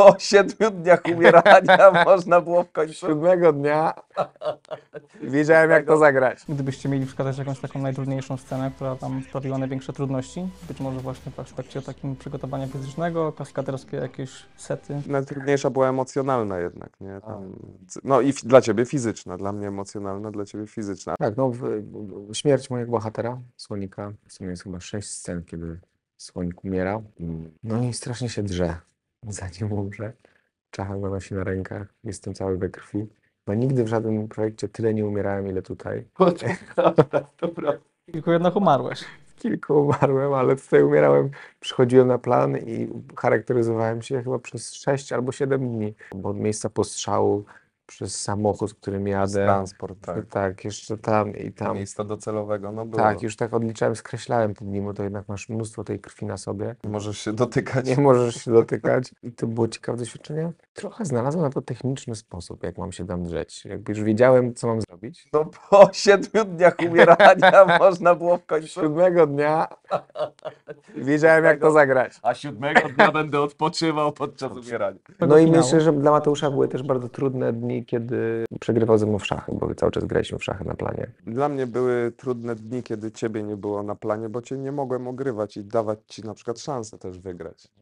po 7 dniach umierania można było w końcu... 7 dnia wiedziałem, jak to zagrać. Gdybyście mieli wskazać jakąś taką najtrudniejszą scenę, która tam sprawiła największe trudności, być może właśnie w aspekcie takim przygotowania fizycznego, kaskaderskie jakieś sety. Najtrudniejsza była emocjonalna jednak, nie? Tam, no i dla ciebie fizyczna, dla mnie emocjonalna, dla ciebie fizyczna. Tak, no śmierć mojego bohatera, Słonika. W sumie jest chyba 6 scen, kiedy Słonik umiera. No i strasznie się drze, zanim umrze. Czacha go nosi na rękach, jestem cały we krwi. Bo nigdy w żadnym projekcie tyle nie umierałem, ile tutaj. Dobra. Tylko jednak umarłeś. Kilku umarłem, ale tutaj umierałem, przychodziłem na plan i charakteryzowałem się chyba przez 6 albo 7 dni. Bo od miejsca postrzału, przez samochód, którym jadę. Transport, tak. Tak, jeszcze tam i tam. Miejsca docelowego, no było. Tak, już tak odliczałem, skreślałem te dni, bo to jednak masz mnóstwo tej krwi na sobie. Nie możesz się dotykać. Nie możesz się dotykać. I to było ciekawe doświadczenie. Trochę znalazłem na to techniczny sposób, jak mam się tam drzeć. Jakby już wiedziałem, co mam zrobić. No po 7 dniach umierania można było w końcu... 7 dnia wiedziałem, jak to zagrać. A 7 dnia będę odpoczywał podczas umierania. No i finału. myślę, że dla Mateusza były też bardzo trudne dni, kiedy przegrywał ze mną w szachy, bo cały czas graliśmy w szachy na planie. Dla mnie były trudne dni, kiedy ciebie nie było na planie, bo cię nie mogłem ogrywać i dawać ci na przykład szansę też wygrać.